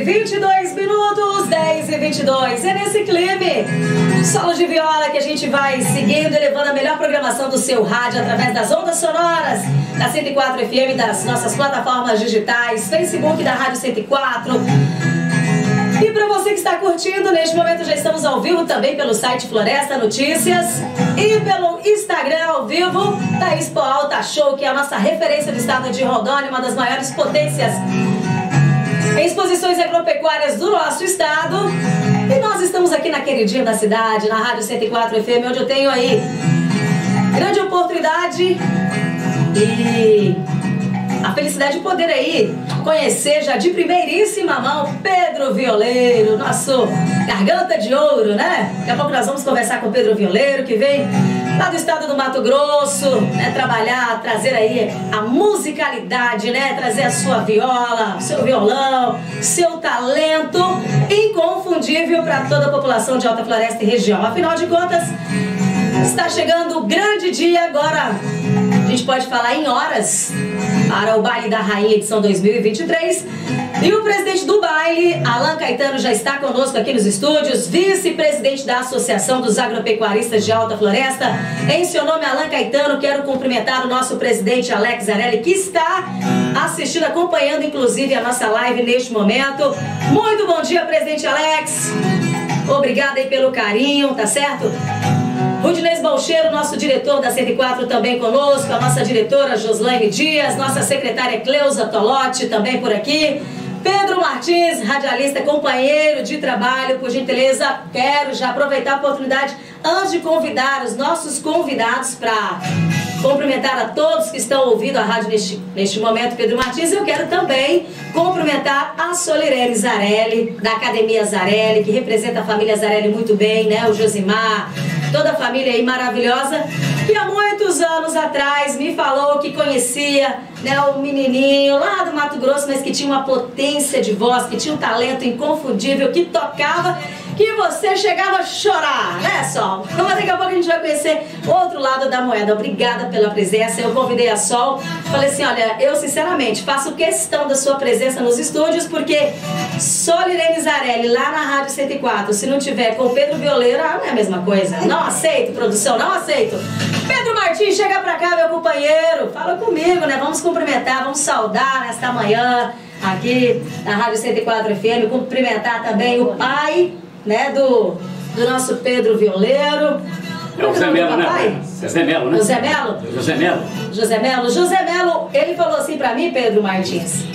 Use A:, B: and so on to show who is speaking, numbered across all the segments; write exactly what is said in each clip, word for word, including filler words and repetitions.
A: vinte e dois minutos, dez e vinte e dois. É nesse clima, solo de viola, que a gente vai seguindo e levando a melhor programação do seu rádio através das ondas sonoras da cento e quatro F M, das nossas plataformas digitais, Facebook da Rádio cento e quatro. E para você que está curtindo, neste momento já estamos ao vivo também pelo site Floresta Notícias e pelo Instagram ao vivo da Expo Alta Show, que é a nossa referência do estado de Rondônia, uma das maiores potências em exposições agropecuárias do nosso estado. E nós estamos aqui na queridinha da cidade, na Rádio cento e quatro F M, onde eu tenho aí grande oportunidade e a felicidade de poder aí conhecer já de primeiríssima mão Pedro Violeiro, nosso garganta de ouro, né? Daqui a pouco nós vamos conversar com o Pedro Violeiro, que vem lá do estado do Mato Grosso, né? Trabalhar, trazer aí a musicalidade, né? Trazer a sua viola, seu violão, seu talento inconfundível para toda a população de Alta Floresta e região. Afinal de contas, está chegando o grande dia agora. A gente pode falar em horas para o Baile da Rainha edição dois mil e vinte e três. E o presidente do baile, Alan Caetano, já está conosco aqui nos estúdios, vice-presidente da Associação dos Agropecuaristas de Alta Floresta. Em seu nome, Alan Caetano, quero cumprimentar o nosso presidente Alex Zarelli, que está assistindo, acompanhando inclusive a nossa live neste momento. Muito bom dia, presidente Alex. Obrigada aí pelo carinho, tá certo? Rudinês Balcheiro, nosso diretor da cento e quatro, também conosco, a nossa diretora Joslaine Dias, nossa secretária Cleusa Tolotti também por aqui, Pedro Martins, radialista, companheiro de trabalho. Por gentileza, quero já aproveitar a oportunidade, antes de convidar os nossos convidados para cumprimentar a todos que estão ouvindo a rádio neste, neste momento, Pedro Martins. Eu quero também cumprimentar a Solirene Zarelli, da Academia Zarelli, que representa a família Zarelli muito bem, né? O Josimar, toda a família aí maravilhosa, que há muitos anos atrás me falou que conhecia, né, o menininho lá do Mato Grosso, mas que tinha uma potência de voz, que tinha um talento inconfundível, que tocava, que você chegava a chorar, né, Sol? Então, daqui a pouco a gente vai conhecer outro lado da moeda. Obrigada pela presença. Eu convidei a Sol, falei assim, olha, eu sinceramente faço questão da sua presença nos estúdios, porque Solirene Zarelli lá na Rádio cento e quatro, se não tiver com o Pedro Violeiro, ah, não é a mesma coisa. Não aceito, produção, não aceito. Pedro Martins, chega pra cá, meu companheiro, fala comigo, né? Vamos cumprimentar, vamos saudar nesta manhã aqui na Rádio cento e quatro F M, cumprimentar também o pai, né, do, do nosso Pedro Violeiro.
B: É o Zé Melo, né? José Melo, né?
A: José Melo?
B: José Melo.
A: José Melo. José Melo, ele falou assim pra mim, Pedro Martins,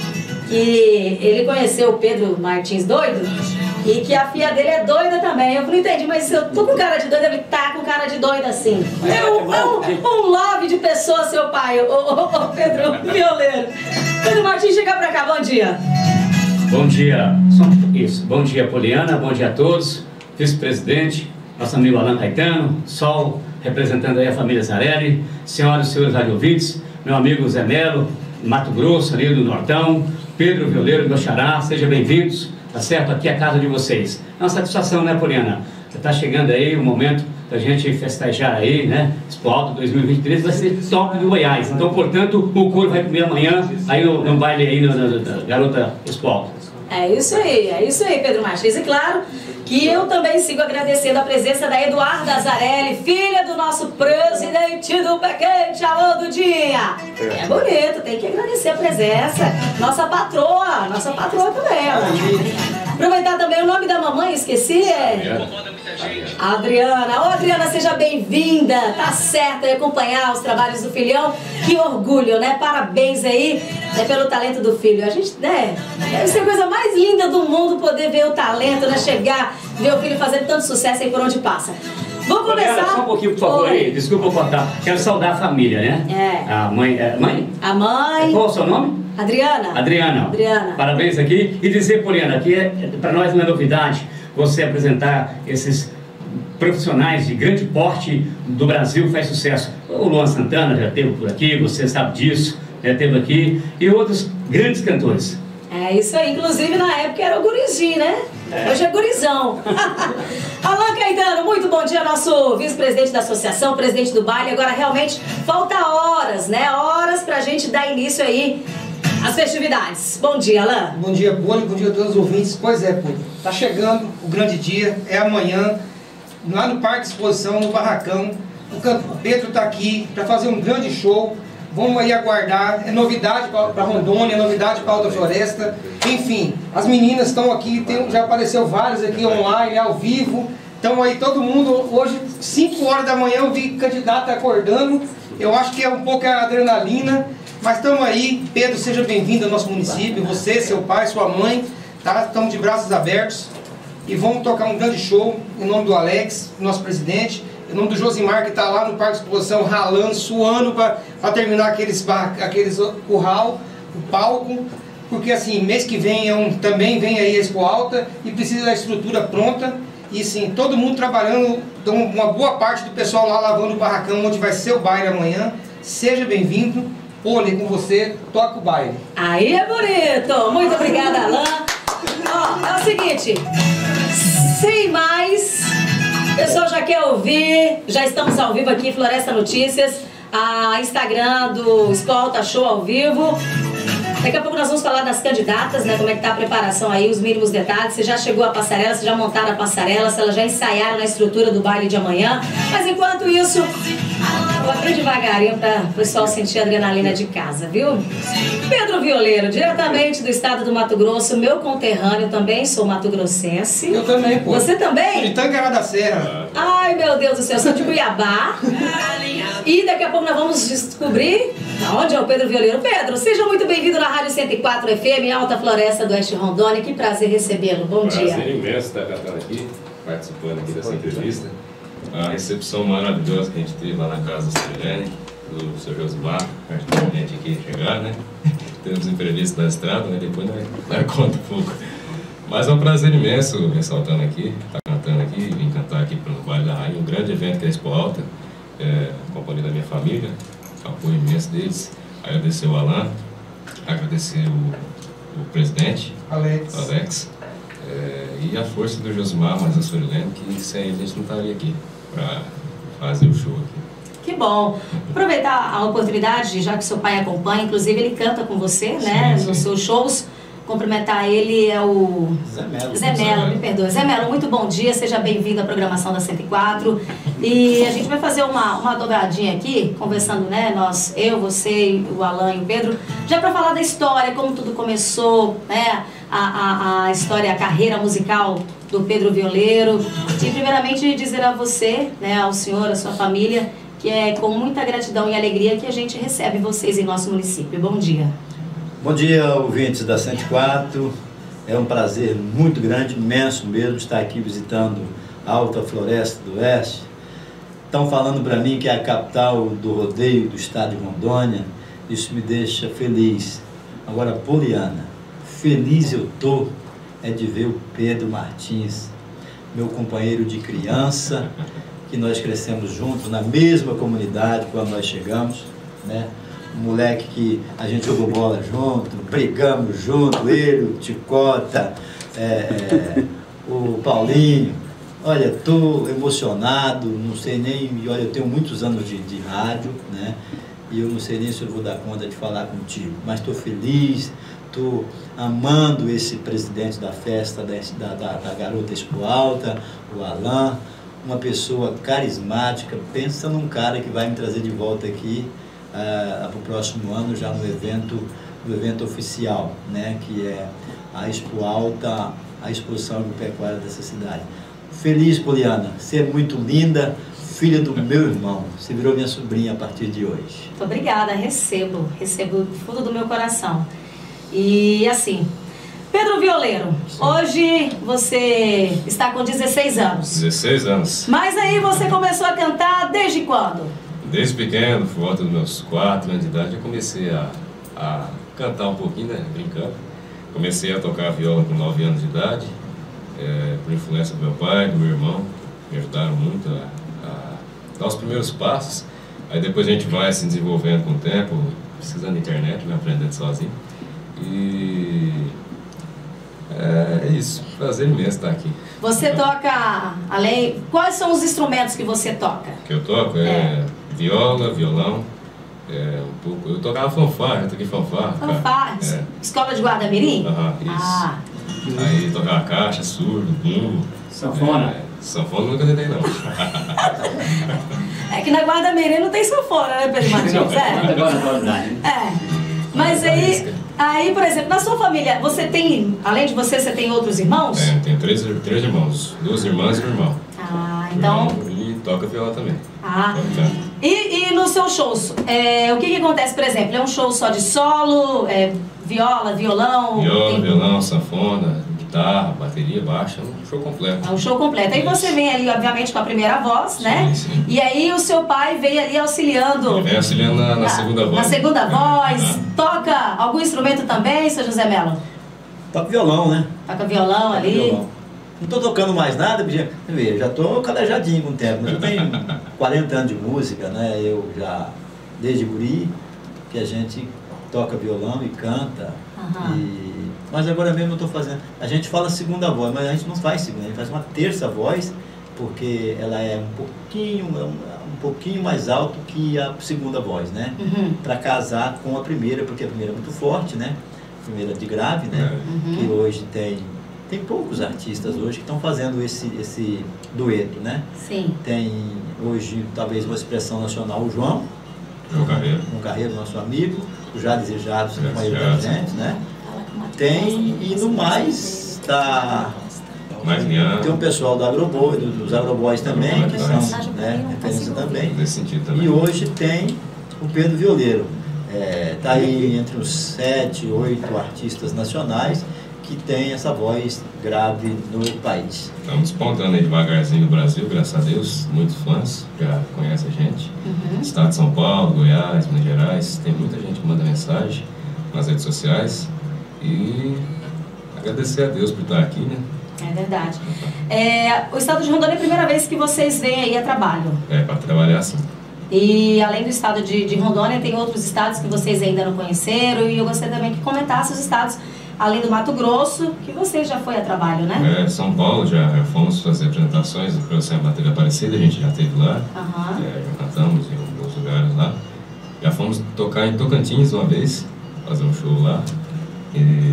A: que ele conheceu o Pedro Martins doido e que a filha dele é doida também. Eu não entendi, mas eu tô com cara de doida, ele tá com cara de doida assim. É um, é um, um love de pessoa, seu pai, o, o, o Pedro Violeiro. Pedro Martins, chega pra cá, bom dia.
B: Bom dia, isso, bom dia, Poliana, bom dia a todos, vice-presidente, nosso amigo Alan Caetano, Sol, representando aí a família Zarelli, senhoras e senhores radiovintes, meu amigo Zé Melo, Mato Grosso, ali do Nortão, Pedro Violeiro, meu xará, sejam bem-vindos, tá certo? Aqui é a casa de vocês. É uma satisfação, né, Poliana? Tá chegando aí o momento da gente festejar aí, né? Expo Alta dois mil e vinte e três vai ser top do Goiás. Então, portanto, o couro vai comer amanhã aí no, no baile aí no, no, no, Garota Expo Alta.
A: É isso aí, é isso aí, Pedro Martins. E claro que eu também sigo agradecendo a presença da Eduarda Zarelli, filha do nosso presidente do Pé Quente, alô, Dudinha. É bonito, tem que agradecer a presença. Nossa patroa, nossa patroa também. Ela. Aproveitar também o nome da mamãe, esqueci, é... Adriana. Ô, Adriana, seja bem-vinda, tá certo, e acompanhar os trabalhos do filhão. Que orgulho, né? Parabéns aí, né, pelo talento do filho. A gente, né, deve ser a coisa mais linda do mundo poder ver o talento, né? Chegar, ver o filho fazendo tanto sucesso aí por onde passa. Vou começar...
B: Olha, só um pouquinho, por favor, aí. Desculpa eu cortar. Quero saudar a família, né?
A: É.
B: A mãe... É, mãe?
A: A mãe...
B: Qual é o seu nome?
A: Adriana.
B: Adriana.
A: Adriana.
B: Parabéns aqui. E dizer, Poliana, que é, para nós não é novidade você apresentar esses profissionais de grande porte do Brasil, faz sucesso. O Luan Santana já esteve por aqui, você sabe disso, já esteve aqui, e outros grandes cantores.
A: É isso aí, inclusive na época era o gurizinho, né? É. Hoje é gurizão. Alan Caetano, muito bom dia, nosso vice-presidente da associação, presidente do baile. Agora realmente falta horas, né? Horas pra gente dar início aí as festividades. Bom dia, Alain.
C: Bom dia, Poli. Bom dia a todos os ouvintes. Pois é, Poli. Tá chegando o grande dia, é amanhã, lá no Parque de Exposição, no Barracão. O Pedro tá aqui para fazer um grande show. Vamos aí aguardar. É novidade para Rondônia, é novidade para Alta Floresta. Enfim, as meninas estão aqui, tem, já apareceu várias aqui online, ao vivo. Então aí todo mundo, hoje, cinco horas da manhã, eu vi candidato acordando. Eu acho que é um pouco a adrenalina. Mas estamos aí. Pedro, seja bem-vindo ao nosso município. Você, seu pai, sua mãe. Tá? Estamos de braços abertos. E vamos tocar um grande show em nome do Alex, nosso presidente. Em nome do Josimar, que está lá no Parque de Exposição, ralando, suando para terminar aqueles, aqueles curral, o palco. Porque assim, mês que vem é um, também vem aí a Expo Alta e precisa da estrutura pronta. E sim, todo mundo trabalhando, então uma boa parte do pessoal lá lavando o barracão, onde vai ser o baile amanhã. Seja bem-vindo. Poli, com você, toca o baile.
A: Aí é bonito. Muito obrigada, Alain. Ó, é o seguinte, sem mais... O pessoal já quer ouvir, já estamos ao vivo aqui, Floresta Notícias, a Instagram do Expo Alta Show ao vivo. Daqui a pouco nós vamos falar das candidatas, né? Como é que tá a preparação aí, os mínimos detalhes. Se já chegou a passarela, se já montaram a passarela, se elas já ensaiaram na estrutura do baile de amanhã. Mas enquanto isso, vou abrir devagarinho para o pessoal sentir a adrenalina de casa, viu? Pedro Violeiro, diretamente do estado do Mato Grosso, meu conterrâneo também, sou mato-grossense.
C: Eu também, pô.
A: Você também?
C: De Tangará da Serra.
A: Ai, meu Deus do céu, eu sou de Cuiabá. E daqui a pouco nós vamos descobrir onde é o Pedro Violeiro. Pedro, seja muito bem-vindo na Rádio cento e quatro F M, Alta Floresta do Oeste Rondônia. Que prazer recebê-lo. Bom dia.
D: Prazer imenso estar cantando aqui, participando aqui dessa entrevista. A recepção maravilhosa que a gente teve lá na casa da Sirene, do seu Josimar, particularmente aqui chegar, né? Temos imprevisto na estrada, né? Depois nós, nós conta um pouco. Mas é um prazer imenso ressaltando aqui, estar cantando aqui, vim cantar aqui pelo Baile da Rainha, um grande evento que é a Expo Alta, é, companhia da minha família, apoio imenso deles. Agradecer o Alain, agradecer o, o presidente,
C: Alex,
D: Alex é, e a força do Josimar, mas a Sorilene, que sem ele a gente não estaria aqui para fazer o show aqui.
A: Que bom. Aproveitar a oportunidade, já que seu pai acompanha, inclusive ele canta com você, né, sim, nos sim. seus shows. Cumprimentar ele é o
E: Zé Melo.
A: Zé Melo, me perdoe. Zé Melo, muito bom dia, seja bem-vindo à programação da cento e quatro. E a gente vai fazer uma, uma dobradinha aqui, conversando, né, nós, eu, você, o Alain e o Pedro, já para falar da história, como tudo começou, né, a, a, a história, a carreira musical do Pedro Violeiro. E primeiramente dizer a você, né, ao senhor, à sua família, que é com muita gratidão e alegria que a gente recebe vocês em nosso município. Bom dia.
E: Bom dia, ouvintes da cento e quatro. É um prazer muito grande, imenso mesmo, estar aqui visitando a Alta Floresta do Oeste. Estão falando para mim que é a capital do rodeio do estado de Rondônia. Isso me deixa feliz. Agora, Poliana, feliz eu tô é de ver o Pedro Martins, meu companheiro de criança, que nós crescemos juntos na mesma comunidade quando nós chegamos, né? Um moleque que a gente jogou bola junto, brigamos junto, ele, o Ticota, é, é, o Paulinho. Olha, estou emocionado, não sei nem, olha, eu tenho muitos anos de, de rádio, né? E eu não sei nem se eu vou dar conta de falar contigo, mas estou feliz, estou amando esse presidente da festa da, da, da Garota Expo Alta, o Alain, uma pessoa carismática. Pensa num cara que vai me trazer de volta aqui Uh, para o próximo ano, já no evento, no evento oficial, né, que é a Expo Alta, a exposição agropecuária dessa cidade. Feliz, Poliana, você é muito linda, filha do meu irmão, você virou minha sobrinha a partir de hoje.
A: Muito obrigada, recebo, recebo do fundo do meu coração. E assim, Pedro Violeiro, sim, hoje você está com dezesseis anos.
D: dezesseis anos.
A: Mas aí você começou a cantar desde quando?
D: Desde pequeno, por volta dos meus quatro anos de idade, eu comecei a, a cantar um pouquinho, né, brincando. Comecei a tocar viola com nove anos de idade, é, por influência do meu pai, do meu irmão, me ajudaram muito a, a dar os primeiros passos. Aí depois a gente vai se desenvolvendo com o tempo, precisando de internet, vai aprendendo sozinho. E é, é isso, prazer imenso estar aqui.
A: Você toca, além, quais são os instrumentos que você toca?
D: Que eu toco é... é... viola, violão, é, um pouco. Eu tocava fanfarra, eu toquei fanfarra.
A: Fanfarra?
D: É.
A: Escola de Guarda-Mirim?
D: Aham, isso.
A: Ah.
D: Aí tocava caixa, surdo, bumbo.
B: Sanfona?
D: É, sanfona nunca tentei, não.
A: É que na Guarda-Mirim não tem sanfona, né, Pedro Martins? É.
B: Agora na qualidade.
A: É. Mas aí, aí, por exemplo, na sua família, você tem, além de você, você tem outros irmãos?
D: É, tenho três, três irmãos, duas irmãs e um irmão.
A: Ah, então...
D: E toca viola também.
A: Ah.
D: Toca.
A: E, e nos seus shows, é, o que, que acontece, por exemplo? É um show só de solo, é, viola, violão?
D: Viola,
A: tem...
D: violão, sanfona, guitarra, bateria, baixo, é um show completo.
A: É um show completo. Aí você vem ali, obviamente, com a primeira voz,
D: Sim,
A: né?
D: sim.
A: E aí o seu pai vem ali auxiliando.
D: Ele vem auxiliando na, na segunda voz.
A: Na segunda voz.
D: Ah.
A: Toca algum instrumento também, seu José Melo?
E: Toco violão, né?
A: Toca violão ali.
E: Violão. Não estou tocando mais nada, porque já- já estou calejadinho com o tempo, mas eu tenho quarenta anos de música, né? Eu já, desde guri, que a gente toca violão e canta.
A: Aham.
E: E, mas agora mesmo eu estou fazendo. A gente fala segunda voz, mas a gente não faz segunda, a gente faz uma terça voz, porque ela é um pouquinho, um, um pouquinho mais alto que a segunda voz, né?
A: Uhum.
E: Para casar com a primeira, porque a primeira é muito forte, né? A primeira de grave, né?
A: Uhum.
E: Que hoje tem, tem poucos artistas hoje que estão fazendo esse, esse dueto, né?
A: Sim.
E: Tem hoje, talvez, uma expressão nacional, o João,
D: João Carreiro.
E: um Carreiro, nosso amigo, o Já Desejado,
D: Já
E: com a maioria da
D: Desejado.
E: gente, né? Tem, e no mais, tá,
D: Mais Liano,
E: tem um pessoal do Agroboy, do- dos Agroboys também, que
D: Agroboy.
E: são, né, referência também.
D: nesse sentido também.
E: E hoje tem o Pedro Violeiro. Está aí entre os sete, oito artistas nacionais que tem essa voz grave no país.
D: Estamos despontando aí devagarzinho no Brasil, graças a Deus. Muitos fãs já conhecem a gente.
A: Uhum.
D: Estado de São Paulo, Goiás, Minas Gerais. Tem muita gente que manda mensagem nas redes sociais. E agradecer a Deus por estar aqui, né?
A: É verdade. É, o estado de Rondônia é a primeira vez que vocês vêm aí a trabalho.
D: É, para trabalhar assim.
A: E além do estado de, de Rondônia, tem outros estados que vocês ainda não conheceram. E eu gostaria também que comentasse os estados, além do Mato Grosso, que você já foi a trabalho, né?
D: É, São Paulo, já, já fomos fazer apresentações do Programa da T V Aparecida, a gente já esteve lá.
A: Aham.
D: É, já cantamos em alguns lugares lá. Já fomos tocar em Tocantins uma vez, fazer um show lá. E...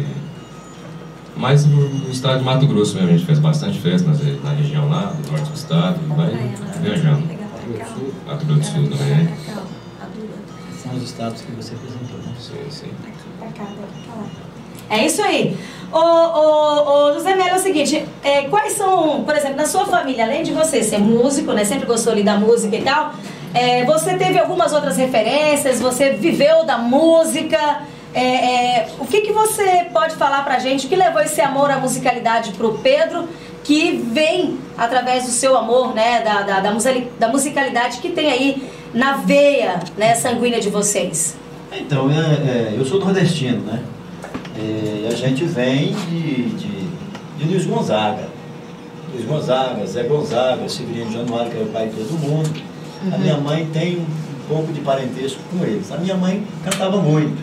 D: Mas no, no estado de Mato Grosso mesmo, a gente fez bastante festa na, na região lá, do norte do estado, e vai viajando. Mato Grosso do Sul também, né?
E: São os estados que você apresentou, né?
D: Sim, sim.
A: É isso aí. Ô, ô, ô, José Melo, é o seguinte, é, quais são, por exemplo, na sua família, além de você ser músico, né, sempre gostou ali da música e tal, é, você teve algumas outras referências, você viveu da música, é, é, o que, que você pode falar pra gente, o que levou esse amor à musicalidade pro Pedro, que vem através do seu amor, né, da, da, da, musali- da musicalidade que tem aí na veia, né, sanguínea de vocês?
E: Então, é, é, eu sou nordestino, né? É, a gente vem de, de, de Luiz Gonzaga. Luiz Gonzaga, Zé Gonzaga, Severino Januário, que era o pai de todo mundo.
A: Uhum.
E: A minha mãe tem um, um pouco de parentesco com eles. A minha mãe cantava muito.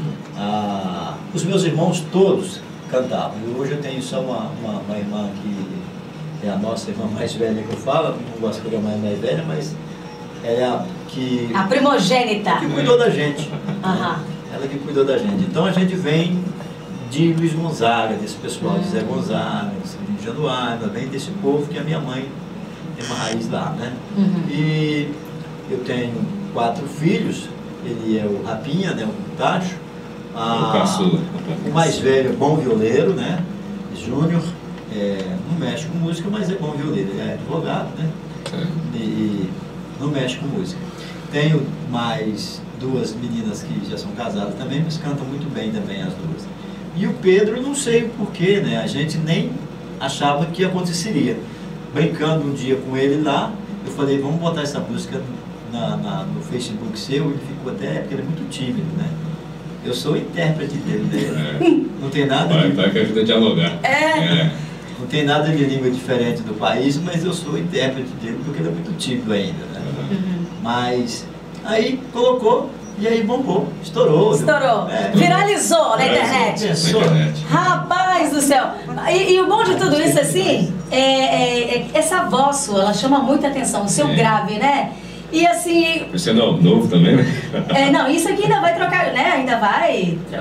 E: Ah, os meus irmãos todos cantavam. E hoje eu tenho só uma, uma, uma irmã que é a nossa irmã mais velha que eu falo, não gosto de pegar mais, mais velha, mas ela é a que,
A: A primogênita.
E: que cuidou da gente.
A: Aham.
E: Ela que cuidou da gente. Então a gente vem de Luiz Gonzaga, desse pessoal de Zé Gonzaga, de Januário, vem desse povo que a minha mãe tem uma raiz lá, né?
A: Uhum.
E: E eu tenho quatro filhos, ele é o Rapinha, né? O Tacho.
D: O caçula.
E: O mais velho é bom violeiro, né? Júnior, é, não mexe com música, mas é bom violeiro, ele é advogado, né?
D: É.
E: E não mexe com música. Tenho mais duas meninas que já são casadas também, mas cantam muito bem também as duas. E o Pedro, não sei o porquê, né? A gente nem achava que aconteceria. Brincando um dia com ele lá, eu falei, vamos botar essa música na, na, no Facebook seu. Ele ficou até, porque ele é muito tímido, né? Eu sou o intérprete dele, né?
D: É.
E: Não tem nada
D: Pai,
E: de,
D: pai que ajuda a dialogar.
A: É.
E: não tem nada de língua diferente do país, mas eu sou o intérprete dele porque ele é muito tímido ainda, né?
A: Uhum.
E: Mas aí colocou e aí bombou, estourou.
A: Estourou.
E: É.
A: Viralizou na internet.
D: Na internet.
A: Rapaz do céu. E, e o bom de tudo isso, assim, é, é- é- essa voz sua, ela chama muita atenção, o seu
D: Sim.
A: grave, né? E assim,
D: Por ser novo, novo também, né?
A: é, não, isso aqui ainda vai trocar, né? Ainda vai tro-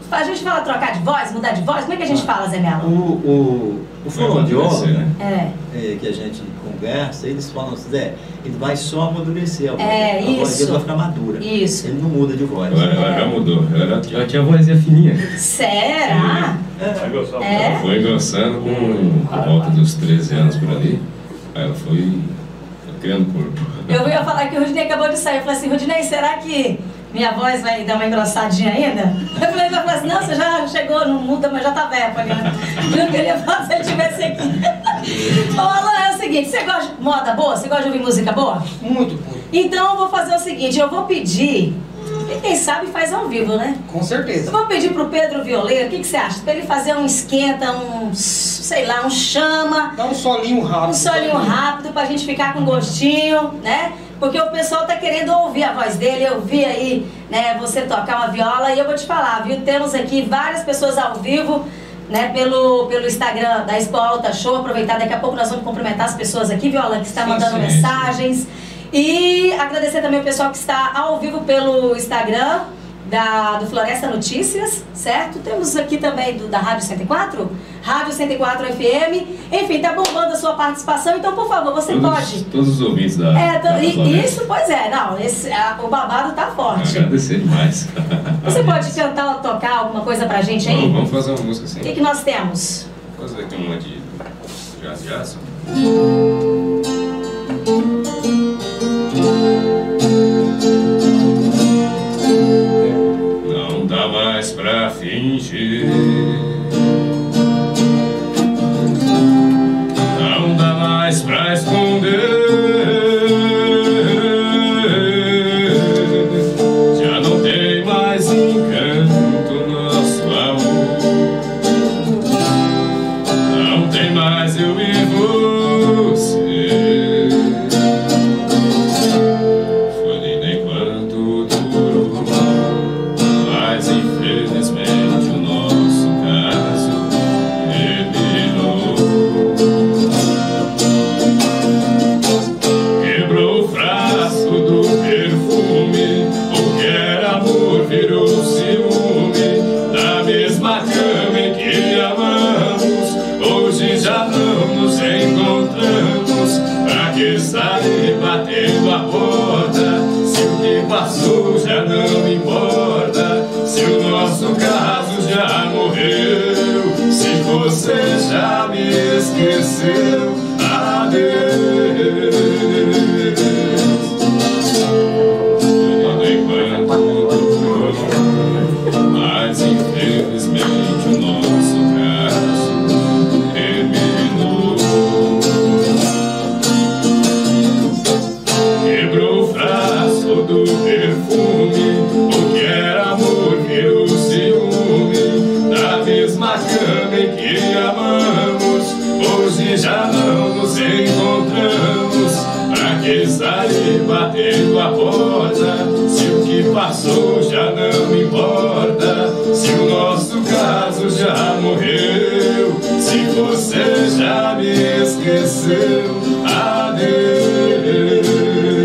A: A gente fala trocar de voz, mudar de voz, como é que a gente fala, Zé Melo?
E: O, o, o fonoaudiólogo, né?
A: É.
E: É, que a gente conversa, eles falam, Zé, ele vai só amadurecer a voz.
A: É,
E: a
A: isso.
E: voz dele vai ficar madura.
A: Isso.
E: Ele não muda de voz.
D: Agora ela já mudou. Ela já tinha a vozinha fininha.
A: Será?
E: É.
A: É?
D: Ela foi engrossando com por volta dos treze anos por ali. Aí ela foi criando corpo.
A: Eu ia falar que o Rudinei acabou de sair. Eu falei assim, Rudinei, será que minha voz vai dar uma engrossadinha ainda? Eu falei, ele vai falar assim, não, você já chegou, não muda, mas já tá velha, Poliana. Viu que ele ia falar se ele estivesse aqui. Ô, Alan, é o seguinte, você gosta de moda boa? Você gosta de ouvir música boa?
C: Muito, muito.
A: Então eu vou fazer o seguinte, eu vou pedir, e quem sabe faz ao vivo, né?
C: Com certeza.
A: Eu vou pedir pro Pedro Violeiro, o que, que você acha? Pra ele fazer um esquenta, um, sei lá, um chama,
C: Dá um solinho rápido.
A: um solinho rápido pra gente ficar com gostinho, né? Porque o pessoal tá querendo ouvir a voz dele, eu vi aí, né, você tocar uma viola, e eu vou te falar, viu? Temos aqui várias pessoas ao vivo, né, pelo, pelo Instagram da Expo Alta Show. Aproveitar, daqui a pouco nós vamos cumprimentar as pessoas aqui, Viola, que está
D: Sim,
A: mandando
D: sim,
A: mensagens.
D: sim.
A: E agradecer também o pessoal que está ao vivo pelo Instagram da, do Floresta Notícias, certo? Temos aqui também do, da Rádio cento e quatro, Rádio cento e quatro F M. Enfim, tá bombando a sua participação, então, por favor, você
D: Todos,
A: pode...
D: todos os ouvintes da,
A: É,
D: da
A: e,
D: Floresta.
A: isso, pois é, não, esse, a, o babado tá forte.
D: Agradecer demais.
A: Você pode cantar ou tocar alguma coisa pra gente aí?
D: Vamos, vamos fazer uma música assim.
A: O que, que nós temos?
D: Vamos fazer aqui uma de Jazz Jackson. Não dá mais pra fingir, não dá mais pra esconder. Já não tem mais encanto nosso amor. Não tem mais eu e você. Foi lindo enquanto durou, mas infelizmente o nosso caso terminou. Quebrou o frasco do perfume, o que era amor virou ciúme. Da mesma cama em que amamos, hoje já não nos encontramos. Pra que sair batendo a porta, se o que passou já não importa? Se o nosso caso já morreu, se você já me esqueceu, adeus. Enquanto durou, mas infelizmente o nosso caso terminou. Quebrou o frasco do perfume, o que era amor virou ciúme. Da mesma cama em que amamos, hoje já não nos encontramos. Pra que sair batendo a porta, se o que passou já não importa? Se o nosso caso já morreu, se você já me esqueceu, adeus.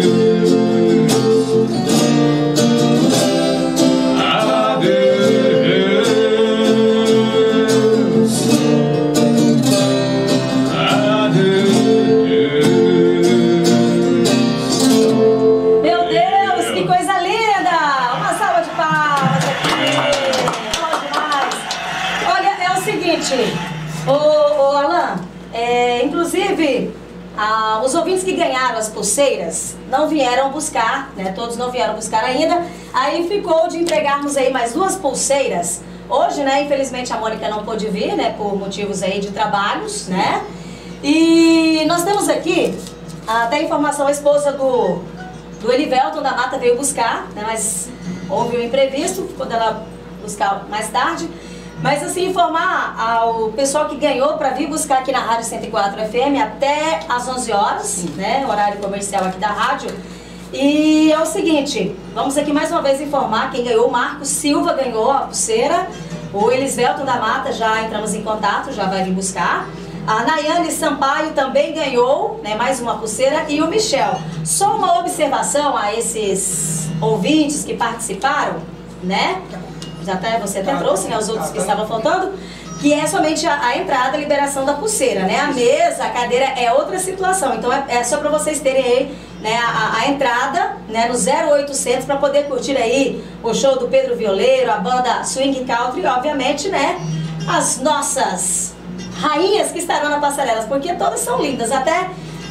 A: Meu Deus, que coisa linda! Uma salva de palmas aqui. Bom demais. Olha, é o seguinte, ô, ô Alan, é, inclusive, ah, os ouvintes que ganharam as pulseiras não vieram buscar, né? Todos não vieram buscar ainda. Aí ficou de entregarmos aí mais duas pulseiras. Hoje, né, infelizmente a Mônica não pôde vir, né, por motivos aí de trabalhos, né? E nós temos aqui, até a informação, a esposa do, do Elivelton da Mata veio buscar, né, mas houve um imprevisto, ficou dela buscar mais tarde. Mas assim, informar ao pessoal que ganhou para vir buscar aqui na Rádio cento e quatro F M até às onze horas, né, horário comercial aqui da rádio. E é o seguinte, vamos aqui mais uma vez informar quem ganhou. O Marcos Silva ganhou a pulseira, o Elisvelton da Mata já entramos em contato, já vai vir buscar. A Nayane Sampaio também ganhou, né, mais uma pulseira, e o Michel. Só uma observação a esses ouvintes que participaram, né? já até, você até
C: Tá,
A: trouxe, né, os outros
C: tá,
A: que
C: tá.
A: estavam faltando, que é somente a, a entrada e liberação da pulseira, né? A mesa, a cadeira é outra situação. Então é, é só para vocês terem aí, né, a, a entrada, né, no zero oitocentos para poder curtir aí o show do Pedro Violeiro, a banda Swing Country e, obviamente, né, as nossas rainhas que estarão na passarela, porque todas são lindas, até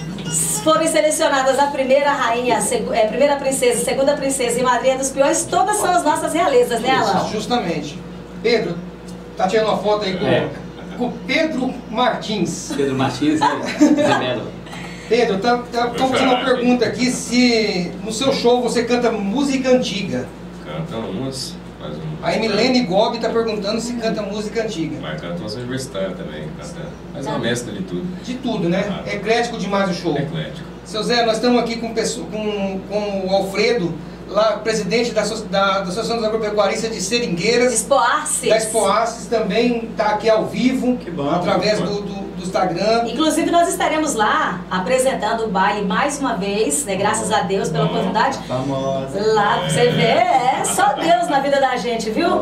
A: foram selecionadas a primeira rainha, a seg é, primeira princesa, segunda princesa e madrinha dos peões, todas são as nossas realezas, né, Alain?
C: Justamente. Pedro, tá tirando uma foto aí com,
B: É.
C: com Pedro Martins.
B: Pedro Martins e Zé Melo.
C: Pedro, tá, tá, tô fazendo uma pergunta aqui, se no seu show você canta música antiga.
D: Canta umas, faz um...
C: A Emilene Gobi tá perguntando se canta música antiga.
D: Mas canta umas universitárias também, canta. Mas é uma mescla de tudo.
C: De tudo, né? É eclético demais o show.
D: Eclético.
C: Seu Zé, nós estamos aqui com, pessoa- com, com o Alfredo, lá, presidente da, asso- da, da Associação dos Agropecuaristas de Seringueiras.
A: Expoarces.
C: Da Expoasses também está aqui ao vivo,
E: Que bom,
C: através
E: que bom.
C: do, do, do Instagram.
A: Inclusive, nós estaremos lá apresentando o baile mais uma vez, né? Graças a Deus pela oportunidade.
E: Famosa.
A: Lá, pra você ver, é só Deus na vida da gente, viu?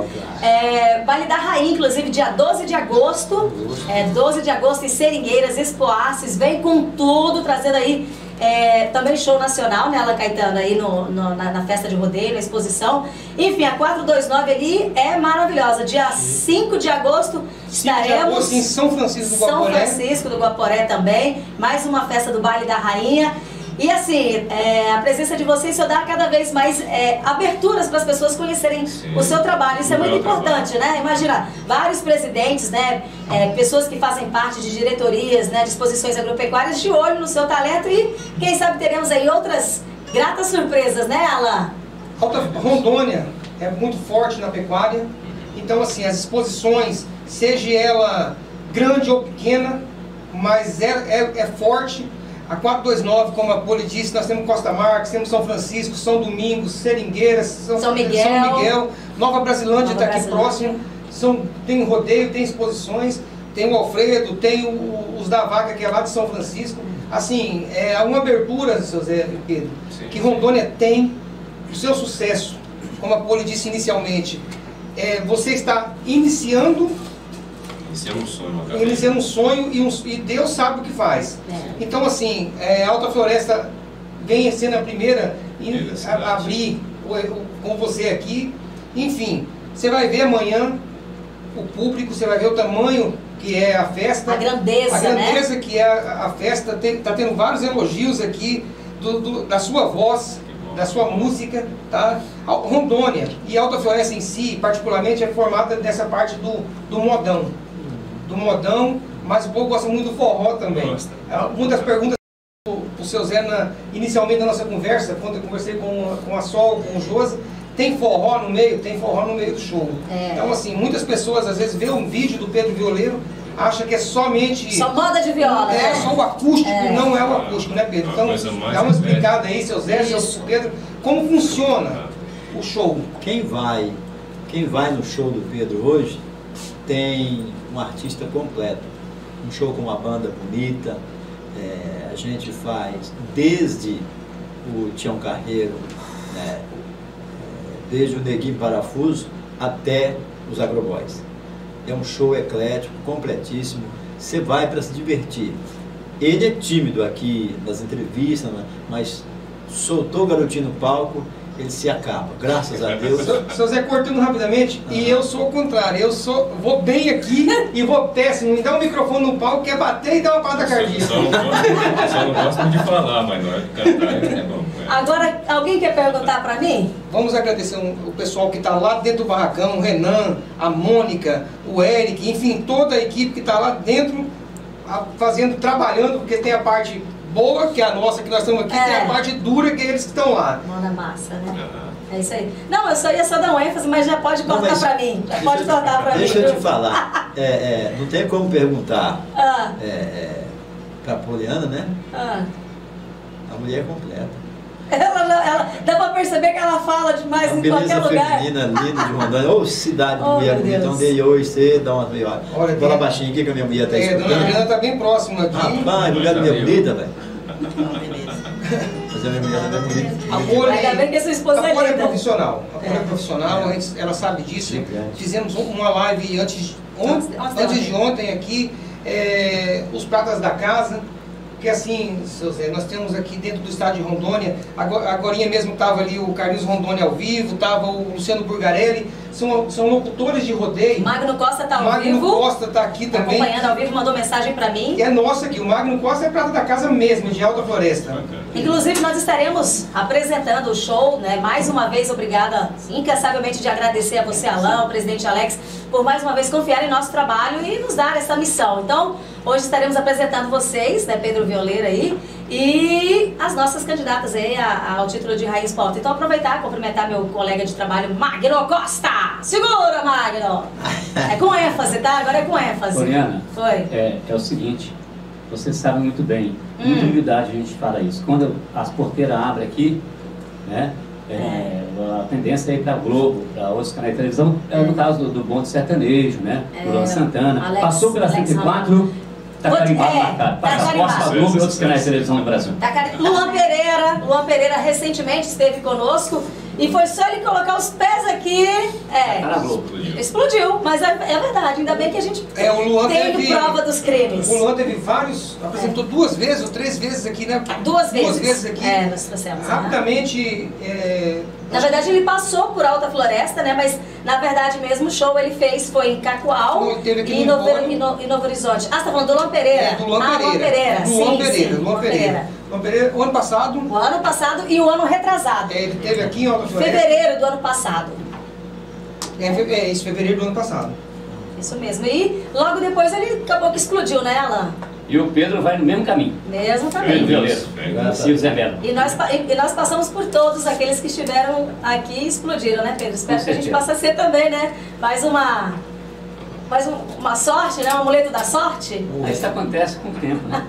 A: É, baile da Rainha, inclusive, dia doze de agosto. É, doze de agosto em Seringueiras, Expoasses. Vem com tudo, trazendo aí é, também show nacional, né, Alain Caetano, aí no, no- na, na festa de rodeio, na exposição. Enfim, a quatrocentos e vinte e nove ali é maravilhosa. Dia cinco de agosto
C: cinco de
A: estaremos
C: agosto em São Francisco do
A: São
C: Guaporé.
A: Francisco do Guaporé também, mais uma festa do Baile da Rainha. E assim, é, a presença de vocês só dá cada vez mais é, aberturas para as pessoas conhecerem
D: Sim.
A: o seu trabalho. Isso é
D: O
A: muito
D: meu
A: importante, né? Imagina, vários presidentes, né, é, pessoas que fazem parte de diretorias, né, de exposições agropecuárias, de olho no seu talento e quem sabe teremos aí outras gratas surpresas, né, Alain?
C: Alta Rondônia é muito forte na pecuária. Então, assim, as exposições, seja ela grande ou pequena, mas é, é, é forte. A quatrocentos e vinte e nove, como a Poli disse, nós temos Costa Marques, temos São Francisco, São Domingos, Seringueiras, São,
A: São Miguel.
C: São Miguel, Nova Brasilândia
A: Nova
C: está aqui
A: Brasilândia.
C: próximo. São, tem rodeio, tem exposições, tem o Alfredo, tem o- os da Vaca, que é lá de São Francisco. Assim, é uma abertura, seu Zé e Pedro,
D: Sim.
C: que Rondônia tem o seu sucesso, como a Poli disse inicialmente. É, você está iniciando,
D: Iniciamos um sonho, uma carreira.
C: iniciando um sonho e, um- e Deus sabe o que faz.
A: É.
C: Então, assim, é, a Alta Floresta vem sendo a primeira em
D: É, cidade.
C: a- abrir o- o- com você aqui. Enfim, você vai ver amanhã o público, você vai ver o tamanho que é a festa.
A: A grandeza,
C: A grandeza
A: né?
C: que é a, a festa. Está tendo vários elogios aqui do- do- da sua voz,
D: Que bom.
C: da sua música, tá? A Rondônia e a Alta Floresta em si, particularmente, é formada dessa parte do, do modão. Do modão, mas o povo gosta muito do forró também.
D: Gosta.
C: É, muitas perguntas para o seu Zé, na, inicialmente na nossa conversa, quando eu conversei com, a- com a Sol, com o Josi, tem forró no meio? Tem forró no meio do show.
A: É.
C: Então, assim, muitas pessoas às vezes vê um vídeo do Pedro Violeiro, acha que é somente...
A: Só moda de viola,
C: É,
A: né?
C: só o acústico,
A: É.
C: não é o acústico, né, Pedro?
D: Uma
C: Então,
D: coisa mais
C: dá uma
D: eclética.
C: explicada aí, seu Zé, seu
A: Isso.
C: Pedro, como funciona o show.
E: Quem vai, quem vai no show do Pedro hoje tem um artista completo. Um show com uma banda bonita. É, a gente faz desde o Tião Carreiro, né, é, desde o Neguinho Parafuso até os Agroboys. É um show eclético, completíssimo. Você vai para se divertir. Ele é tímido aqui nas entrevistas, né, mas soltou o garotinho no palco, ele se acaba. Graças a Deus.
C: Seu, seu Zé, cortando rapidamente, e eu sou o contrário, eu sou, vou bem aqui e vou péssimo. Me dá um microfone no palco, quer bater e dar uma parada cardíaca.
D: Só não gosto, só não gosto de falar, mas na hora de cantar é bom. É.
A: Agora, alguém quer perguntar pra mim?
C: Vamos agradecer um- o pessoal que está lá dentro do barracão, o Renan, a Mônica, o Eric, enfim, toda a equipe que está lá dentro, a- fazendo, trabalhando, porque tem a parte boa, que é a nossa, que nós estamos aqui,
A: É.
C: tem a parte dura, que é eles que estão lá.
A: Mão na massa, né?
D: Aham.
A: É isso aí. Não, eu só ia só dar um ênfase, mas já pode
E: Não,
A: cortar
E: mas
A: pra mim. Já
E: deixa
A: pode
E: eu-
A: cortar pra
E: Deixa
A: mim.
E: eu te
A: viu?
E: falar. É, é, não tem como perguntar
A: Ah,
E: é, é, para a Poliana, né?
A: ah.
E: A mulher é completa.
A: Ela, não- ela, dá pra perceber que ela fala demais
E: Uma
A: em qualquer
E: beleza
A: lugar.
E: feminina linda de Rondônia. Ô, cidade de
A: Oh,
E: mulher
A: meu
E: bonita.
A: Deus.
E: Onde eu oi, você dá uma meia.
C: Olha,
E: Fala
C: tem-
E: baixinho aqui que a minha mulher está
C: É, a dona
E: escutando.
C: Adriana está bem próxima aqui.
E: Rapaz, mulher de mulher bonita, velho.
A: Não, beleza.
E: Fazer uma brincadeira bonita.
C: A Poli,
A: Ainda bem que a sua esposa
C: a
A: é
C: Poli é
A: linda.
C: profissional. A Poli é,
A: É.
C: profissional, a gente- ela sabe disso.
E: Sim, claro.
C: Fizemos uma live antes, on-
A: Antes- antes de
C: antes de
A: ontem.
C: ontem aqui, é, os pratas da casa. Porque assim, seu Zé, nós temos aqui dentro do estádio de Rondônia, agora agorinha mesmo estava ali o Carlinhos Rondônia ao vivo, estava o Luciano Burgarelli, são, são locutores de rodeio.
A: Magno Costa tá ao
C: Magno
A: vivo,
C: Costa está aqui também.
A: acompanhando ao vivo, mandou mensagem pra mim.
C: E é nosso aqui, o Magno Costa é prata da casa mesmo, de Alta Floresta.
D: Bacana.
A: Inclusive, nós estaremos apresentando o show, né? Mais uma vez, obrigada incansavelmente de agradecer a você, Alain, o presidente Alex, por mais uma vez confiar em nosso trabalho e nos dar essa missão. Então, hoje estaremos apresentando vocês, né, Pedro Violeiro aí, e as nossas candidatas aí a- ao título de Rainha Esporte. Então, aproveitar e cumprimentar meu colega de trabalho, Magno Costa. Segura, Magno! É com ênfase, tá? Agora é com ênfase.
B: Poliana,
A: Foi.
B: é, é o seguinte, você sabe muito bem, muita
A: Hum.
B: humildade a gente fala isso. Quando as porteiras abrem aqui, né, é, a tendência é ir para Globo, para outros canais de televisão, é no caso do, do Bonde Sertanejo, né, do
A: É,
B: Luan Santana,
A: Alex-
B: passou pela
A: Alex
B: cento e quatro, tá
A: Vou-
B: carimbado
A: é,
B: na cara,
A: tá
B: passa as
A: carimbado.
B: costas para Globo e outros canais de televisão no Brasil.
A: Tá, cara? Luan Pereira, Luan Pereira recentemente esteve conosco e foi só ele colocar os pés aqui, é,
B: Tá na Globo.
A: explodiu, mas é, é verdade, ainda bem que a gente
C: É, o Luan
A: tem
C: teve-
A: prova dos crimes.
C: O Luan teve vários, apresentou duas vezes ou três vezes aqui, né?
A: Duas vezes.
C: Duas vezes aqui.
A: É, nós trouxemos. né?
C: Rapidamente, é,
A: Na verdade ele passou por Alta Floresta, né, mas na verdade mesmo o show ele fez foi em Cacoal
C: Foi, teve aqui
A: e em
C: no
A: Novo,
C: Empório.
A: em No- em Novo Horizonte. Ah, você tá falando do Luan Pereira?
C: é do Luan
A: ah,
C: Pereira.
A: Luan Pereira,
C: Do
A: sim,
C: Luan
A: sim,
C: Pereira, Luan Pereira. Luan Pereira, o ano passado,
A: O ano passado e o ano retrasado.
C: é, ele teve aqui em Alta Floresta.
A: Fevereiro do ano passado.
C: É, fe- é isso, fevereiro do ano passado.
A: Isso mesmo. E logo depois ele acabou que explodiu, né, Alain?
B: E o Pedro vai no mesmo caminho.
A: Mesmo
B: Pedro
A: também.
B: Violeiro.
E: Graças
B: E o Zé Melo.
A: E nós, pa- e nós passamos por todos aqueles que estiveram aqui e explodiram, né, Pedro? Espero
B: Com
A: que a gente
B: certeza.
A: possa ser também, né? Mais uma. Mais um- uma sorte, né? Um amuleto da sorte.
B: Isso acontece com o tempo, né?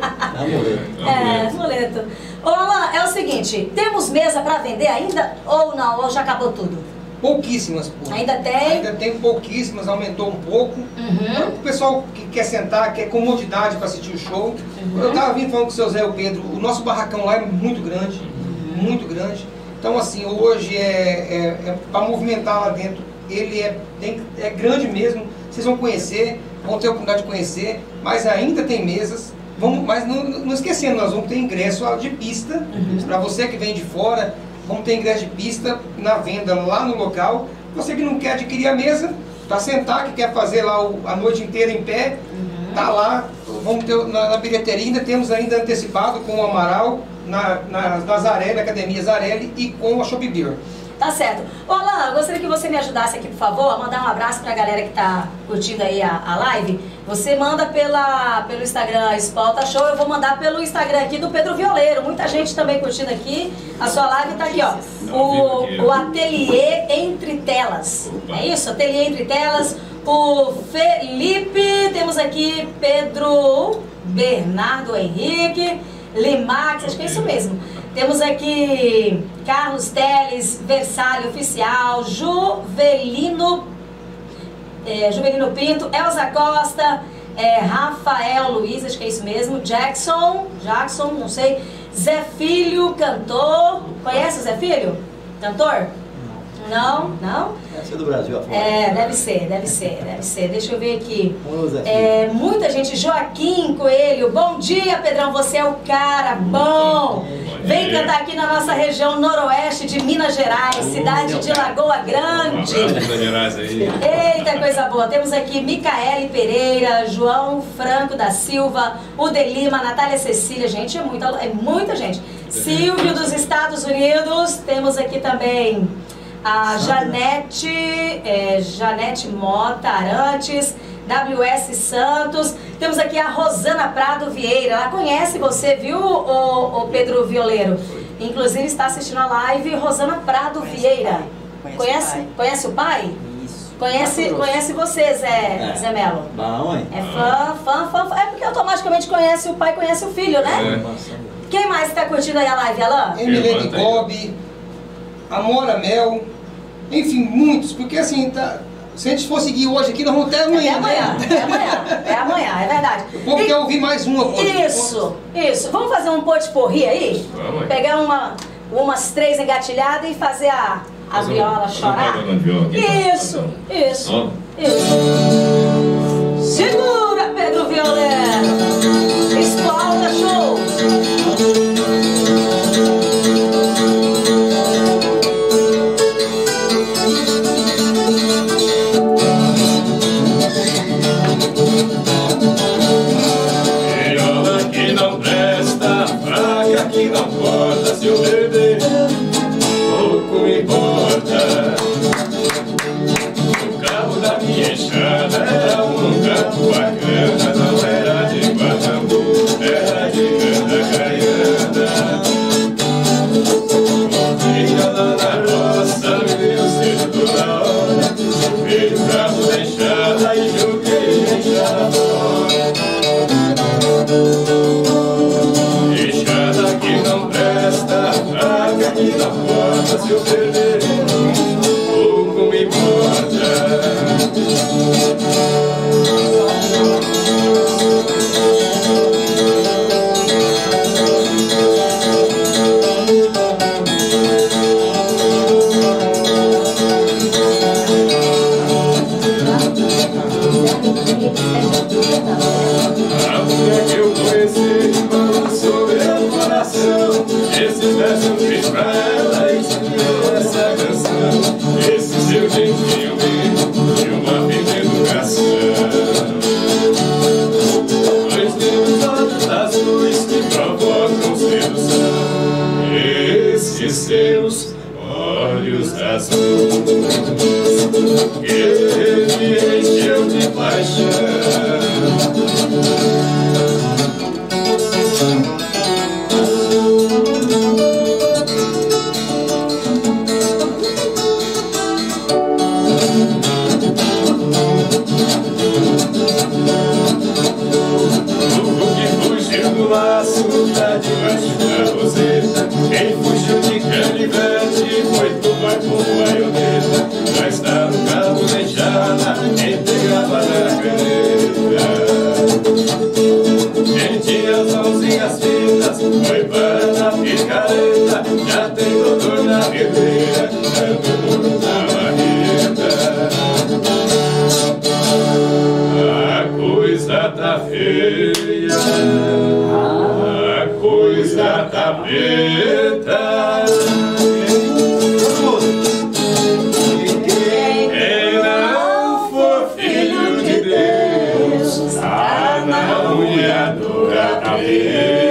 A: É, amuleto. Ô, Alain, é o seguinte: temos mesa para vender ainda ou não? Ou já acabou tudo?
C: Pouquíssimas, pô.
A: Ainda tem?
C: Ainda tem pouquíssimas, aumentou um pouco.
A: Uhum.
C: O pessoal que quer sentar, quer comodidade para assistir o show.
A: Uhum.
C: Eu tava vindo falando com o seu Zé e o Pedro, o nosso barracão lá é muito grande,
A: Uhum.
C: muito grande. Então, assim, hoje é, é, é para movimentar lá dentro, ele é, tem, é grande mesmo. Vocês vão conhecer, vão ter a oportunidade de conhecer, mas ainda tem mesas. Vamos, mas não, não esquecendo, nós vamos ter ingresso de pista,
A: Uhum.
C: para você que vem de fora, vamos ter ingresso de pista na venda lá no local. Você que não quer adquirir a mesa, para sentar, que quer fazer lá o- a noite inteira em pé, tá lá. Vamos ter na, na bilheteria, ainda temos ainda antecipado com o Amaral, na, na, na Zarelli, Academia Zarelli e com a Shop Beer.
A: Tá certo. Ô, Alain, eu gostaria que você me ajudasse aqui, por favor, a mandar um abraço pra galera que tá curtindo aí a, a live. Você manda pela, pelo Instagram Espalta Show, eu vou mandar pelo Instagram aqui do Pedro Violeiro. Muita gente também curtindo aqui. A sua live tá aqui, ó. O, o Ateliê Entre Telas. É isso? Ateliê Entre Telas. O Felipe, temos aqui Pedro Bernardo Henrique, Limax, acho que é isso mesmo. Temos aqui Carlos Teles, Versalho Oficial, Juvelino, é, Juvelino Pinto, Elza Costa, é, Rafael Luiz, acho que é isso mesmo, Jackson, Jackson, não sei, Zé Filho, cantor, conhece o Zé Filho? Cantor? Não, não?
E: Essa é do Brasil afora.
A: É, deve ser, deve ser, deve ser. Deixa eu ver aqui.
E: Ô, Zé Filho.
A: É, muita gente, Joaquim Coelho, bom dia, Pedrão, você é o cara, bom. Vem cantar aqui na nossa região noroeste de Minas Gerais, cidade de Lagoa
D: Um
A: Grande.
D: abraço, Minas Gerais aí.
A: Eita, coisa boa. Temos aqui Micaele Pereira, João Franco da Silva, o De Lima, Natália Cecília, gente, é muita, é muita gente. Silvio dos Estados Unidos, temos aqui também a Janete, é, Janete Mota Arantes, W S Santos, temos aqui a Rosana Prado Vieira, ela conhece você, viu, o, o Pedro Violeiro? Inclusive está assistindo a live, Rosana Prado Vieira. Conhece, conhece o pai?
F: Isso.
A: Conhece, conhece você, Zé,
E: É.
A: Zé Melo?
E: Bom, hein?
A: É fã, fã, fã, fã. É porque automaticamente conhece o pai, conhece o filho, né? Quem mais está curtindo aí a live, Alain?
C: Emilene
D: Levanta aí.
C: Gobi, Amora Mel, enfim, muitos, porque assim, tá, Se a gente for seguir hoje aqui, nós vamos até amanhã.
A: É amanhã, é amanhã, é amanhã, é verdade.
C: O povo quer ouvir mais uma, pô.
A: Isso, isso. Vamos fazer um pot-porri aí?
D: Vamos aí.
A: Pegar uma, umas três engatilhadas e fazer a, a
D: Fazer um-
A: viola
D: fazer um
A: chorar?
D: programa de viola aqui,
A: Isso,
D: tá?
A: isso,
D: Ó.
A: isso. Segura, Pedro Violeta. Explora, show.
D: Viola que não presta, faca que não corta, se eu beber, pouco me importa. O cabo da minha enxada era um cabo bacana, não era de guatambu, era de cana caiana. Fica lá na roça, me deu cedo toda hora, veio o cabo da enxada e joguei a enxada fora. Enxada que não presta, faca que não corta, se eu perder, pouco me importa. A mulher que eu conheci balançou meu coração. Esses versos eu fiz pra ela e escreveu essa canção. Esse seu jeitinho mesmo de uma fina educação. Dois dedos olhos azuis que provocam sedução. Esses seus olhos azuis que me encheu de paixão. O que fugiu do laço tá debaixo da roseta. Quem fugiu de canivete foi tua com baioneta. Já está no cabo da enxada, quem pegava na caneta. Quem tinha as mãozinhas finas foi para a picareta. Já tem doutor na ribeira, dando muro na marreta. A coisa tá feia, a coisa tá preta. Quem não for filho de Deus, tá na unha do capeta.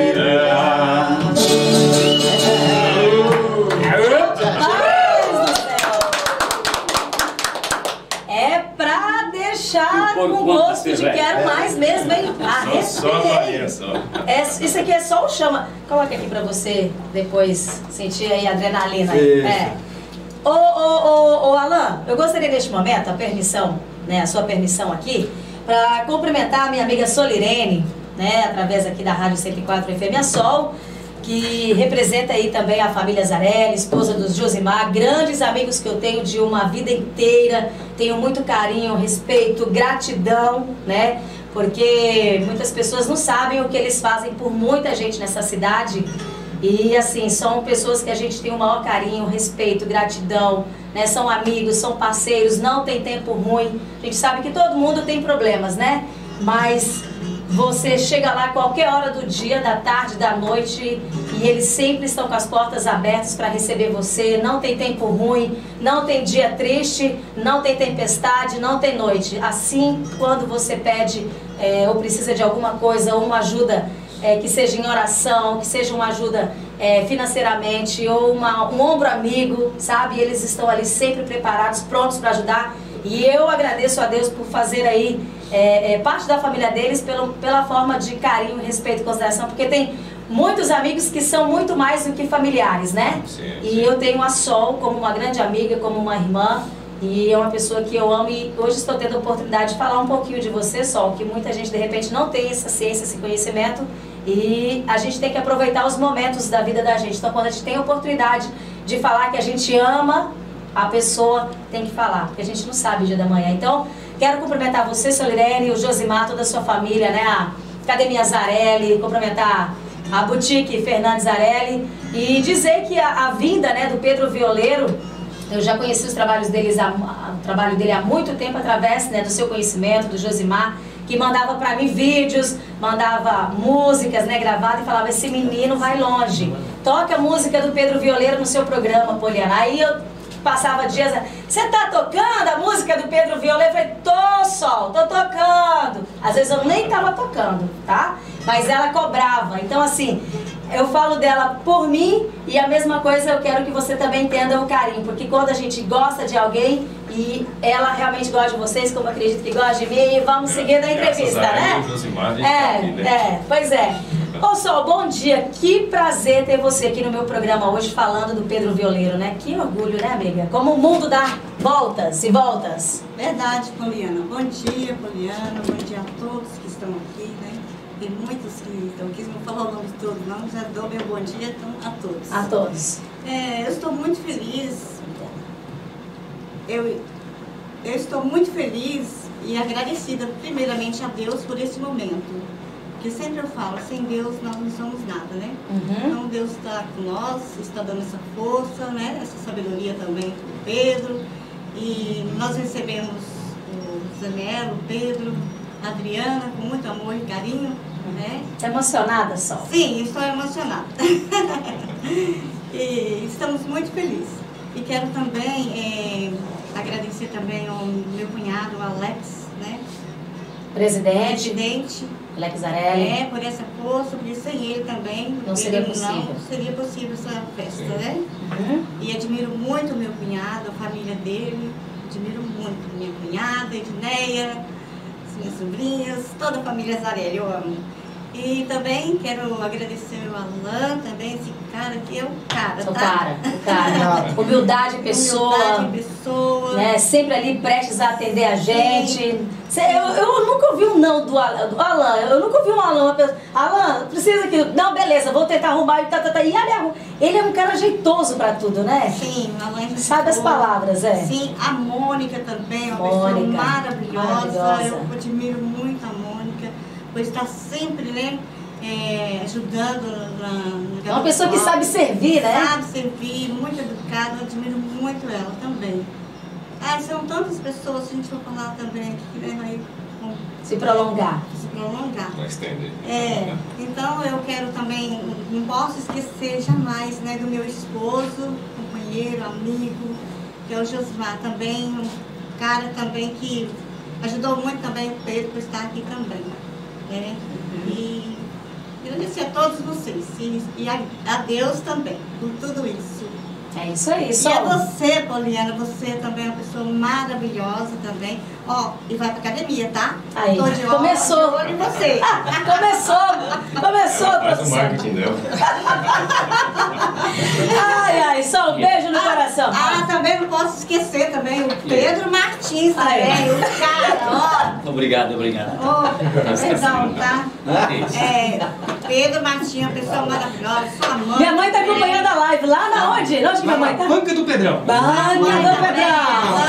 A: É pra deixar
B: E o
A: com
B: porco
A: gosto de
B: velho.
A: quero mais mesmo, hein?
D: Só, só a varinha só.
A: É, isso aqui é só o chama. Coloca aqui pra você depois sentir aí a adrenalina.
E: Isso.
A: É. Ô, ô, ô, ô, Alan, eu gostaria neste momento, a permissão, né, a sua permissão aqui, para cumprimentar a minha amiga Solirene, né, através aqui da Rádio cento e quatro F M A Sol, que representa aí também a família Zarelli, esposa do Josimar, grandes amigos que eu tenho de uma vida inteira, tenho muito carinho, respeito, gratidão, né, porque muitas pessoas não sabem o que eles fazem por muita gente nessa cidade. E assim, são pessoas que a gente tem o maior carinho, respeito, gratidão, né? São amigos, são parceiros, não tem tempo ruim. A gente sabe que todo mundo tem problemas, né? Mas você chega lá a qualquer hora do dia, da tarde, da noite, e eles sempre estão com as portas abertas para receber você. Não tem tempo ruim, não tem dia triste, não tem tempestade, não tem noite. Assim, quando você pede é, ou precisa de alguma coisa, ou uma ajuda, É, que seja em oração, que seja uma ajuda é, financeiramente ou uma, um ombro amigo, sabe? Eles estão ali sempre preparados, prontos para ajudar. E eu agradeço a Deus por fazer aí é, é, parte da família deles pelo, pela forma de carinho, respeito e consideração, porque tem muitos amigos que são muito mais do que familiares, né?
D: Sim,
A: e
D: sim.
A: eu tenho a Sol como uma grande amiga, como uma irmã. E é uma pessoa que eu amo e hoje estou tendo a oportunidade de falar um pouquinho de você, Sol, que muita gente de repente não tem essa ciência, esse conhecimento, e a gente tem que aproveitar os momentos da vida da gente. Então, quando a gente tem a oportunidade de falar que a gente ama a pessoa tem que falar, porque a gente não sabe o dia da manhã. Então, quero cumprimentar você, Solirene, o Josimar, toda a sua família, né? A Academia Zarelli, cumprimentar a Boutique Fernandes Zarelli e dizer que a, a vinda, né, do Pedro Violeiro, eu já conheci os trabalhos deles, há, o trabalho dele há muito tempo através, né, do seu conhecimento, do Josimar, que mandava para mim vídeos, mandava músicas, né, gravadas e falava, esse menino vai longe. Toca a música do Pedro Violeiro no seu programa, Poliana. Aí eu passava dias, você tá tocando a música do Pedro Violeiro? Eu falei, tô, Sol, tô tocando. Às vezes eu nem tava tocando, tá? Mas ela cobrava. Então, assim, eu falo dela por mim e a mesma coisa eu quero que você também entenda o carinho. Porque quando a gente gosta de alguém e ela realmente gosta de vocês, como eu acredito que gosta de mim, vamos seguir na entrevista, né? É, é, pois é. Ô Sol, bom dia, que prazer ter você aqui no meu programa hoje falando do Pedro Violeiro, né? Que orgulho, né, amiga? Como o mundo dá voltas e voltas.
F: Verdade, Poliana. Bom dia, Poliana, bom dia a todos que estão aqui, né? Tem muitos que estão aqui, não falar o nome de todos não, já dou meu bom dia então, a todos.
A: A todos.
F: É, eu estou muito feliz, eu, eu estou muito feliz e agradecida primeiramente a Deus por esse momento. Porque sempre eu falo, sem Deus nós não somos nada, né? Uhum. Então Deus está com nós, está dando essa força, né? Essa sabedoria também para o Pedro. E nós recebemos o Zé Melo, o Pedro, a Adriana, com muito amor e carinho, né?
A: Está emocionada, Sol?
F: Sim, estou emocionada. E estamos muito felizes. E quero também é, agradecer também ao meu cunhado, o Alex, né?
A: Presidente.
F: Presidente.
A: Alex Zarelli.
F: É, por essa força, porque sem ele também
A: não seria possível.
F: Não seria possível essa festa, né? Uhum. E admiro muito o meu cunhado, a família dele, admiro muito minha cunhada, Edneia, as minhas sobrinhas, toda a família Zarelli, eu amo. E também quero agradecer o Alan, também, esse cara aqui é o cara,
A: Sou
F: tá?
A: cara, o cara. Humildade, pessoa.
F: Humildade, pessoa.
A: Né? Sempre ali prestes a atender a gente. Cê, eu, eu nunca ouvi um não do Alan, do Alan. Eu nunca ouvi um Alan, uma pessoa, Alan, precisa aqui. Não, beleza, vou tentar arrumar. E, tá, tá, tá. E ele, arruma. Ele é um cara jeitoso pra tudo, né?
F: Sim, o Alan é
A: sabe as palavras, é?
F: Sim, a Mônica também, uma
A: Mônica,
F: pessoa maravilhosa.
A: maravilhosa.
F: Eu admiro muito a Mônica, pois está sempre, né, é, ajudando na, na
A: É uma pessoa que sabe servir, né?
F: Sabe servir, muito educada, eu admiro muito ela também. Ah, são tantas pessoas, se a gente for falar também aqui, né, vai bom,
A: se prolongar.
F: Se prolongar.
D: Vai estender.
F: É, então eu quero também, não posso esquecer jamais, né, do meu esposo, companheiro, amigo, que é o Josimar também, um cara também que ajudou muito também o Pedro por estar aqui também. Né? Uhum. E agradecer a todos vocês e, e a, a Deus também por tudo isso.
A: É isso aí, só.
F: E a você, Poliana, você também é uma pessoa maravilhosa também. Ó, e vai pra academia, tá?
A: Aí,
F: Tô de
A: começou.
F: olho em você.
A: começou, começou,
D: Faz o
A: professor.
D: marketing dela.
A: Ai, ai, só um beijo no
F: ah,
A: coração.
F: Ah, também não posso esquecer também o Pedro Martins também, o cara, ó.
B: Obrigado, obrigado.
F: Oh, perdão, tá? É, Pedro Martins, uma pessoa maravilhosa, sua mãe.
A: Minha mãe tá acompanhando a live lá na onde? Onde que minha mãe tá?
C: Banca do Pedrão.
A: Banca do Pedrão.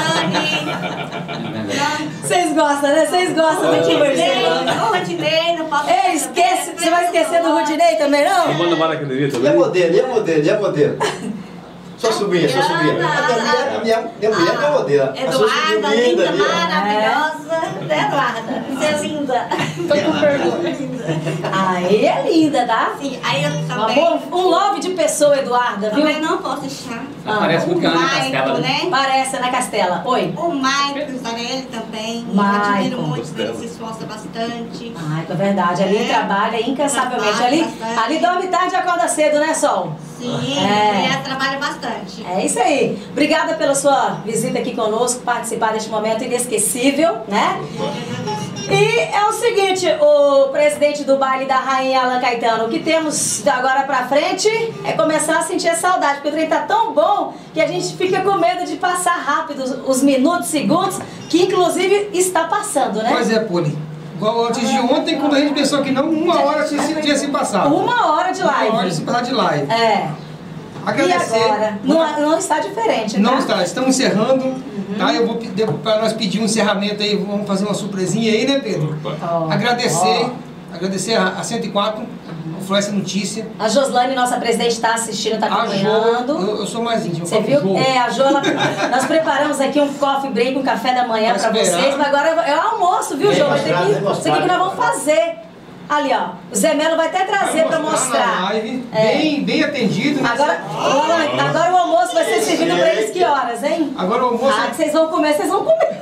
A: Vocês gostam, né? Vocês gostam de conversar.
F: O Rudinei, não posso...
A: Ei, esquece, você vai esquecer do Rudinei também, não?
D: Manda uma na academia
E: E é
D: também.
E: modelo, e é modelo, e é modelo. Sua sobrinha, sua sobrinha. A minha mulher, a minha, minha mulher é modelo.
F: Eduarda, linda,
E: ali, ó.
F: maravilhosa. Né, Eduarda? Você é linda.
A: Tô com pergunta. Aí é linda, tá?
F: Sim, aí eu
A: Um
F: também...
A: amor, um love de pessoa, Eduarda, viu?
F: Também não posso deixar.
A: Ah,
B: Parece muito que ela é na
F: Michael,
B: Castela, né?
F: né?
A: Parece na Castela. Oi.
F: O Michael Zarelli também.
A: Michael.
F: Admiro muito, ele se esforça bastante.
A: Ai, é verdade. Ali
F: É.
A: trabalha incansavelmente.
F: Trabalha
A: Ali,
F: bastante.
A: ali dorme tarde e acorda cedo, né, Sol?
F: Sim,
A: É.
F: ele trabalha bastante.
A: É isso aí. Obrigada pela sua visita aqui conosco, participar deste momento inesquecível, né? E é o seguinte, o presidente do baile da Rainha Alan Caetano, o que temos de agora pra frente é começar a sentir a saudade, porque o trem tá tão bom que a gente fica com medo de passar rápido os, os minutos, segundos, que inclusive está passando, né?
C: Pois é, Poli. Igual antes de ontem, quando a gente pensou que não, uma hora tinha, tinha se passado.
A: Uma hora de live.
C: Uma hora de se passar de live.
A: É.
C: Agradecer.
A: E agora? Não, não está diferente,
C: Não
A: tá?
C: está, estamos encerrando, uhum. tá? Eu vou pedir para nós pedir um encerramento aí, vamos fazer uma surpresinha aí, né, Pedro?
A: Oh.
C: Agradecer,
A: oh.
C: agradecer a, a cento e quatro, o Floresce Notícia.
A: A Joslane, nossa presidente, está assistindo, está acompanhando.
C: A Jo, eu, eu sou mais íntimo.
A: Você viu?
C: Jo.
A: É, a Jo, ela, nós preparamos aqui um coffee break, um café da manhã para vocês, mas agora é o almoço, viu, Jo? Vai ter que, isso aqui que nós vamos fazer. Ali, ó. O Zé Melo vai até trazer para mostrar.
C: Na live,
A: é.
C: bem, bem atendido. Né?
A: Agora, o, agora o almoço vai ser servido para eles que horas, hein?
C: Agora o almoço...
A: Ah, que vocês vão comer, vocês vão comer.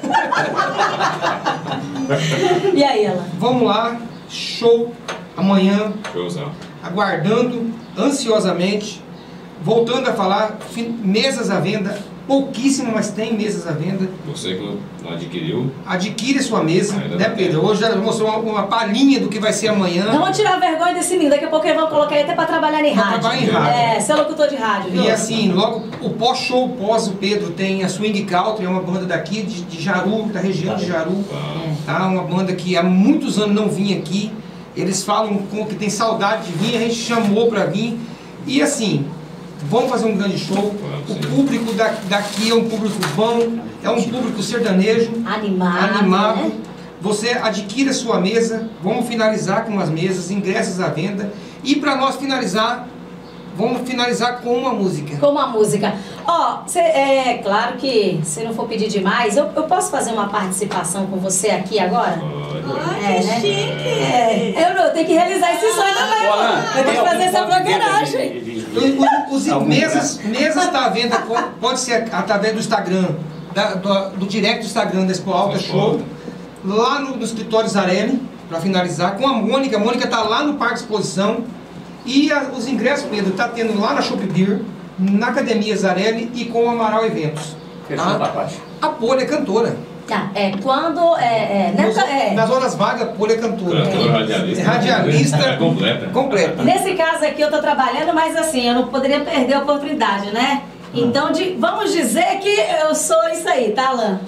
A: E aí, ela?
C: Vamos lá, show amanhã.
D: Showzão.
C: Aguardando ansiosamente. Voltando a falar, mesas à venda. Pouquíssimo, mas tem mesas à venda.
D: Você que não adquiriu.
C: Adquire sua mesa,
D: Ainda
C: né, Pedro? Hoje já mostrou uma, uma palhinha do que vai ser amanhã.
A: Não vou tirar a vergonha desse menino. Daqui a pouco eles vão colocar ele até para trabalhar em
C: Pra
A: rádio.
C: trabalhar em rádio.
A: É, ser locutor de rádio, viu?
C: E assim, logo o pós-show, pós o Pedro, tem a Swing Country, é uma banda daqui de, de Jaru, da região de Jaru. Tá? Uma banda que há muitos anos não vinha aqui. Eles falam com que tem saudade de vir, a gente chamou para vir. E assim, vamos fazer um grande show. O público daqui é um público bom, é um público sertanejo,
A: animado,
C: animado.
A: Né?
C: Você adquire a sua mesa, vamos finalizar com as mesas, ingressos à venda. E para nós finalizar, vamos finalizar com uma música.
A: Com uma música. Ó, oh, é claro que se não for pedir demais, eu, eu posso fazer uma participação com você aqui agora?
F: Ai,
A: é,
F: que
A: né?
F: chique!
A: É, eu, não, eu tenho que realizar esse sonho também. Eu tenho que fazer essa blogueiragem.
C: Os, os, mesas mesas está à venda, pode ser através do Instagram, da, do, do direct do Instagram da Expo Alta Show, lá no, no escritório Zarelli, para finalizar, com a Mônica. A Mônica está lá no Parque de Exposição. E a, os ingressos, Pedro, está tendo lá na Shop Beer, na Academia Zarelli e com o Amaral Eventos.
B: Fechou o pacote.
C: A Poli é cantora.
A: Tá, é quando. É, é,
C: Nos,
A: é.
C: Nas horas vagas, a Poli é cantora.
D: Cantora, radialista.
C: É radialista.
D: É completa.
C: Completa.
A: Nesse caso aqui eu tô trabalhando, mas assim, eu não poderia perder a oportunidade, né? Então, de, vamos dizer que eu sou isso aí, tá, Alan?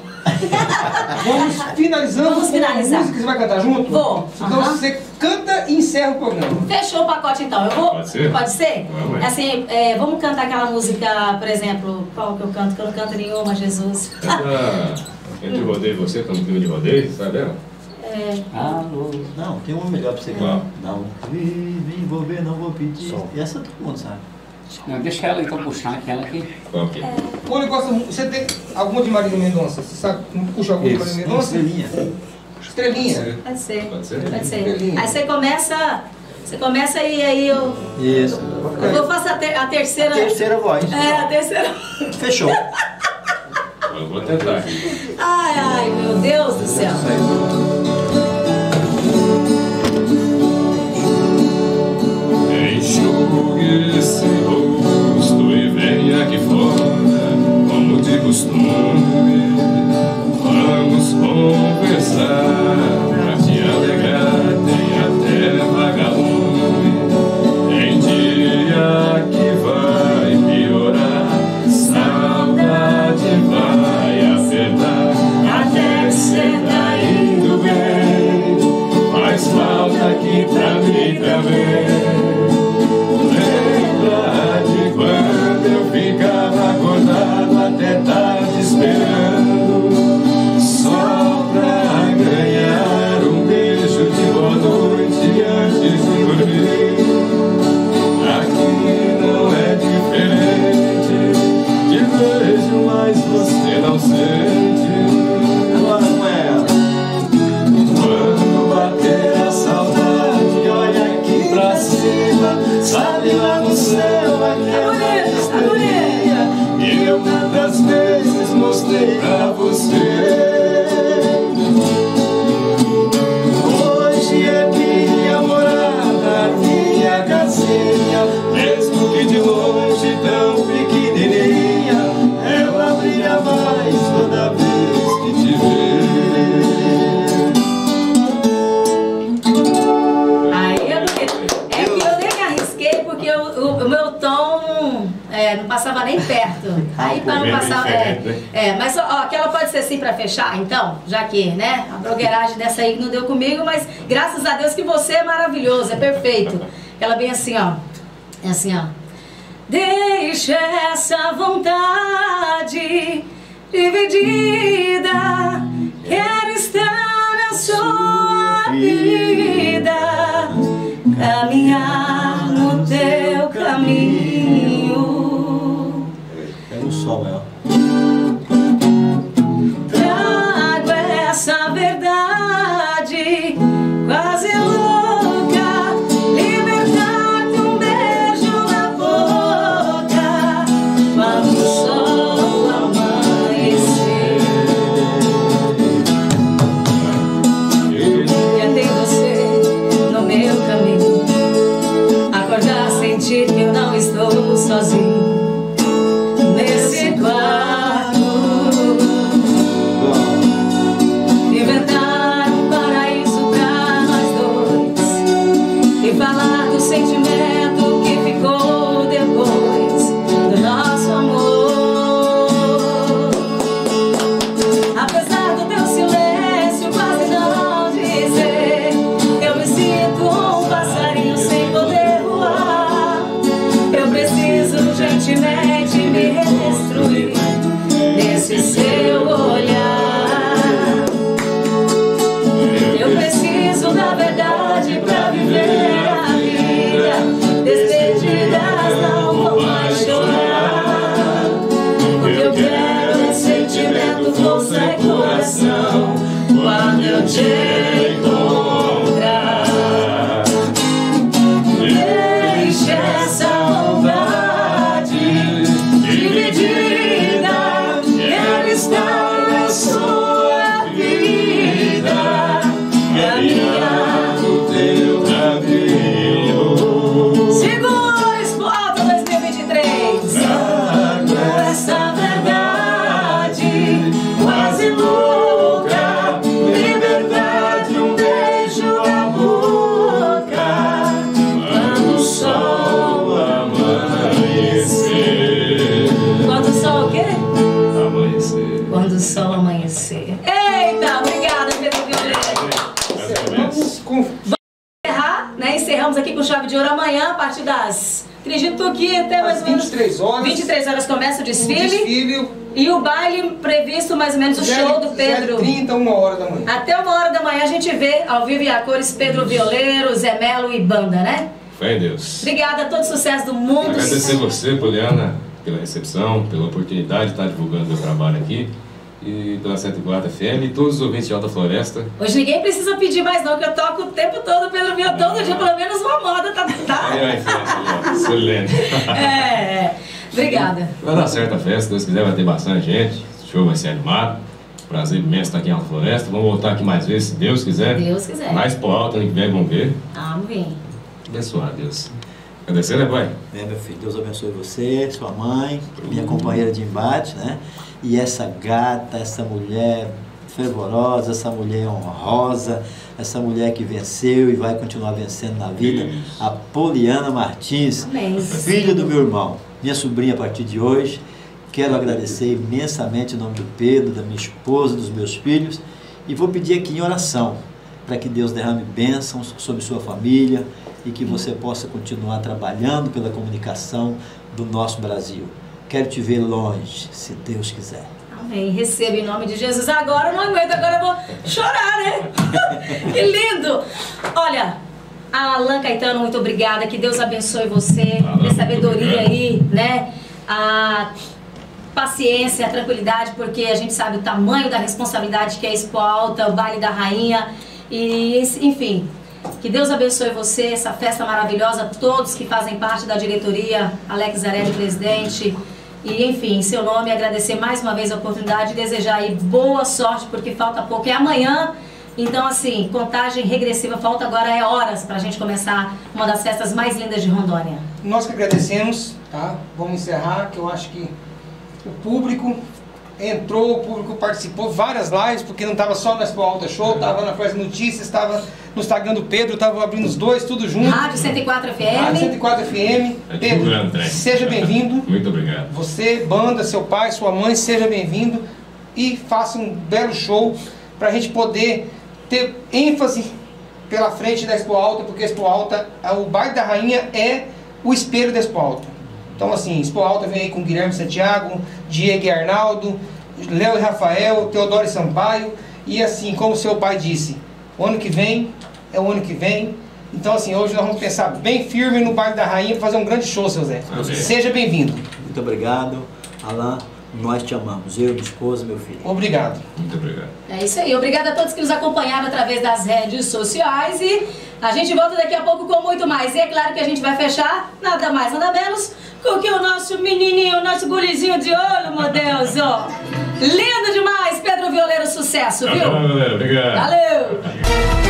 C: Vamos finalizando
A: Vamos finalizar.
C: com a música que você vai cantar junto?
A: Vou.
C: Então
A: Uhum.
C: você canta e encerra o programa.
A: Fechou o pacote então. Eu vou.
D: Pode ser?
A: Pode ser?
D: Vamos.
A: Assim, é, vamos cantar aquela música, por exemplo, qual que eu canto? Que eu não canto nenhuma, Jesus.
D: Canta Entre o Rodeio e Você, tá no clima de rodeio, sabe ela?
A: É.
E: Alô. Não, tem uma melhor pra você
D: Qual?
E: cantar. Não. Me envolver, não vou pedir.
B: Som.
E: E essa todo mundo sabe.
B: Não, deixa ela então puxar aquela aqui.
D: Qual que é?
C: Poli gosta muito. Você tem alguma de Marília Mendonça? Você sabe? Puxa alguma de
B: Isso.
C: Marília Mendonça?
E: Estrelinha.
C: Estrelinha.
A: Pode ser.
D: Pode ser?
A: Pode ser.
C: Estrelinha.
A: Aí você começa. Você começa e aí eu.
E: Isso.
A: Eu vou fazer a, ter, a terceira.
E: A terceira voz.
A: É, a terceira.
E: Fechou.
D: Eu vou tentar.
A: Ai, ai, meu Deus do céu.
D: Enxugue esse rosto e venha aqui fora, como de costume. Vamos conversar, pra te alegrar, tem até vagalume. Em dia que vai piorar, saudade vai apertar, até que cê tá indo bem. Faz falta aqui pra mim também. Lembra de quando eu ficava acordado até tarde esperando, só pra ganhar um beijo de boa noite antes de dormir. Aqui não é diferente, te vejo, mas você não sente.
E: Agora com ela.
D: Quando bater a saudade, olha aqui pra cima, sabe lá no céu aquela estrelinha que eu tantas vezes mostrei pra você. Hoje é minha morada, minha casinha, mesmo que de longe tão pequenininha, ela brilha mais toda vez que te vê.
A: Aí eu não. É que eu nem me arrisquei porque o, o, o meu tom é, não passava nem perto. Aí para não passar. É, é, mas ó, aquela pode ser assim para fechar, então, já que, né? A blogueiragem dessa aí que não deu comigo, mas graças a Deus que você é maravilhoso, é perfeito. Ela bem assim, ó. É assim, ó. Deixa essa vontade dividida. Quero estar na sua vida, caminhar no teu caminho.
E: Pega o sol, é.
A: Trago essa verdade quase louca, libertar-te um beijo na boca quando o sol amanhecer. Queria ter você no meu caminho, acordar, sentir que eu não estou sozinho nesse quarto. Inventar um paraíso pra nós dois e falar do sentimento que ficou depois do nosso amor. Apesar do teu silêncio quase não dizer, eu me sinto um passarinho sem poder voar. Eu preciso urgentemente me redestruir nesse seu olhar. Eu preciso da verdade pra viver a vida. Despedidas não vou mais chorar, porque eu quero é sentimento, força e coração quando eu te encontrar. Deixa essa vontade dividida. Quero estar na sua vida, caminhar no teu caminho. Segura Expo Alta dois mil e vinte e três. Trago essa verdade quase louca, liberdade, um beijo na boca quando o sol amanhecer. Quando o sol o quê?
D: Amanhecer.
A: Quando o sol amanhecer. Eita, obrigada, Pedro Violeiro.
C: Vamos com...
A: Encerrar, né? Encerramos aqui com chave de ouro amanhã, a partir das... Acredito que até mais
C: Às
A: ou menos...
C: vinte e três horas.
A: vinte e três horas começa o
C: O
A: desfile.
C: desfile.
A: E o baile previsto mais ou menos o show do Pedro.
C: trinta, uma hora da manhã.
A: Até uma hora da manhã a gente vê ao vivo e a cores Pedro Violeiro, Zé Melo e banda, né?
D: Fé em Deus.
A: Obrigada, todo sucesso do mundo.
D: Agradecer você, Poliana, pela recepção, pela oportunidade de estar divulgando meu trabalho aqui. E pela cento e quatro F M e todos os ouvintes de Alta Floresta.
A: Hoje ninguém precisa pedir mais não, que eu toco o tempo todo Pedro Violeiro, todo dia pelo menos uma moda, tá? tá?
D: Aí, aí, aí, Solene.
A: É, obrigada.
D: Vai dar certo a festa, se Deus quiser vai ter bastante gente. O show vai ser animado. Prazer imenso estar aqui em Alta Floresta. Vamos voltar aqui mais vezes, se Deus quiser.
A: Deus quiser.
D: Mais pro alto, ano que vem, vamos ver.
A: Amém.
D: Abençoar, Deus. Agradecer, né, pai?
E: É, meu filho, Deus abençoe você, sua mãe, minha companheira de embate, né? E essa gata, essa mulher fervorosa, essa mulher honrosa, essa mulher que venceu e vai continuar vencendo na vida,
D: Isso.
E: a Poliana Martins,
A: Amém.
E: filho do meu irmão, minha sobrinha a partir de hoje. Quero agradecer imensamente em nome do Pedro, da minha esposa, dos meus filhos, e vou pedir aqui em oração para que Deus derrame bênçãos sobre sua família e que você possa continuar trabalhando pela comunicação do nosso Brasil. Quero te ver longe, se Deus quiser.
A: Amém. Receba em nome de Jesus. Agora eu não aguento, agora eu vou chorar, né? Que lindo! Olha, a Alan Caetano, muito obrigada. Que Deus abençoe você. Dê sabedoria aí, né? A paciência, a tranquilidade, porque a gente sabe o tamanho da responsabilidade que é a Expo Alta, o baile da rainha. E, enfim, que Deus abençoe você, essa festa maravilhosa, todos que fazem parte da diretoria, Alex Zarelli, presidente. E, enfim, em seu nome, agradecer mais uma vez a oportunidade e desejar aí boa sorte, porque falta pouco, é amanhã. Então, assim, contagem regressiva, falta agora é horas para a gente começar uma das festas mais lindas de Rondônia.
C: Nós que agradecemos, tá? Vamos encerrar, que eu acho que o público entrou, o público participou, várias lives, porque não estava só no Expo Alta Show, estava na Flash Notícias, estava no Instagram do Pedro, estava abrindo os dois, tudo junto.
A: Rádio cento e quatro F M.
C: Rádio cento e quatro F M.
D: É
C: Pedro,
D: divulgando, né?
C: seja bem-vindo.
D: Muito obrigado.
C: Você, banda, seu pai, sua mãe, seja bem-vindo e faça um belo show para a gente poder ter ênfase pela frente da Expo Alta, porque a Expo Alta, o baile da rainha é o espelho da Expo Alta. Então, assim, Expo Alta vem aí com Guilherme Santiago, Diego e Arnaldo, Léo e Rafael, Teodoro e Sampaio. E assim, como o seu pai disse, o ano que vem é o ano que vem. Então, assim, hoje nós vamos pensar bem firme no Bairro da Rainha para fazer um grande show, seu Zé.
D: Amém.
C: Seja bem-vindo.
E: Muito obrigado, Alain. Nós te amamos, eu, minha esposa, meu filho.
C: Obrigado.
D: Muito obrigado.
A: É isso aí. Obrigada a todos que nos acompanharam através das redes sociais. E a gente volta daqui a pouco com muito mais. E é claro que a gente vai fechar, nada mais, nada menos, com que o nosso menininho, o nosso gurizinho de olho, meu Deus, ó. Lindo demais, Pedro Violeiro, sucesso, viu?
D: Tá bom, galera. Obrigado.
A: Valeu!